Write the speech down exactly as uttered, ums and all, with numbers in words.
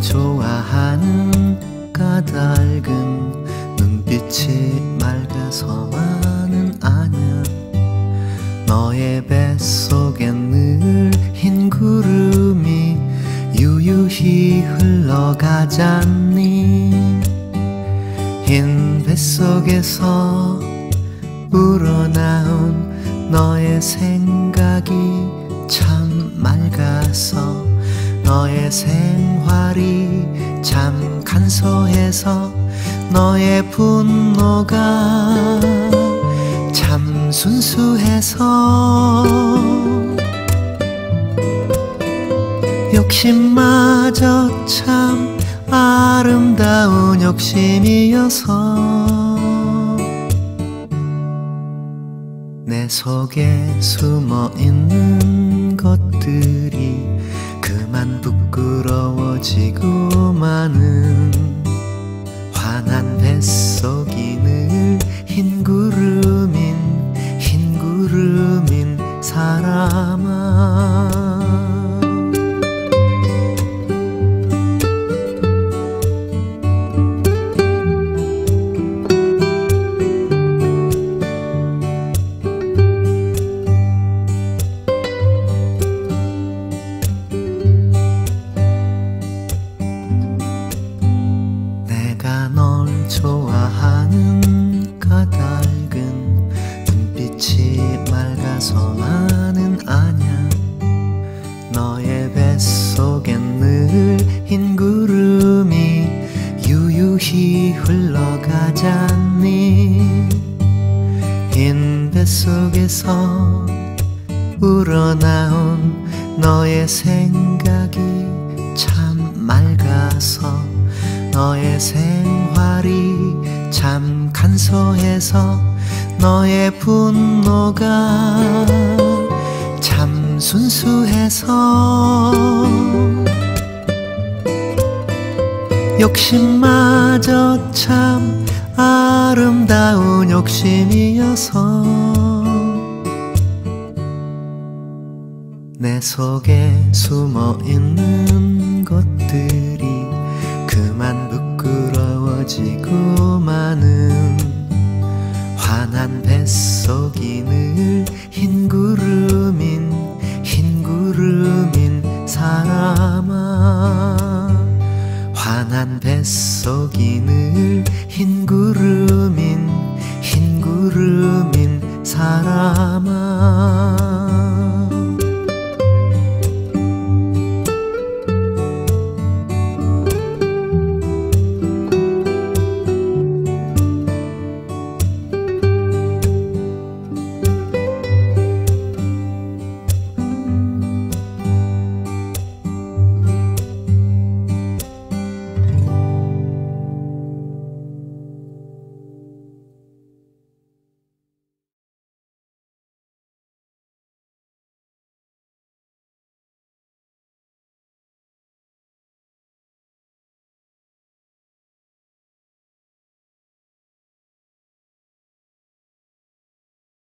좋아하는 까닭은 눈빛이 맑아서만은 아냐. 너의 뱃속엔 늘 흰 구름이 유유히 흘러가잖니. 흰 뱃속에서 우러나온 너의 생각이 참 맑아서, 너의 생활이 참 간소해서, 너의 분노가 참 순수해서 욕심마저 참 아름다운 욕심이어서 내 속에 숨어있는 것들이 그만 부끄러워지고마는 환한 뱃속이 늘 흰 구름인 흰 구름인 사람아. 내가 널 좋아하는 까닭은 눈빛이 맑아서만은 아냐. 너의 뱃속엔 늘 흰 구름이 유유히 흘러가잖니. 흰 뱃속에서 우러나온 너의 생각이 참 맑아서, 너의 생활이 참 간소해서, 너의 분노가 참 순수해서 욕심마저 참 아름다운 욕심이어서 내 속에 숨어있는 것들이 그만 부끄러워지고마는 환한 뱃속이 늘 흰 구름인 흰 구름인 사람아. 환한 뱃속이 늘 흰 구름인 흰 구름인 사람아.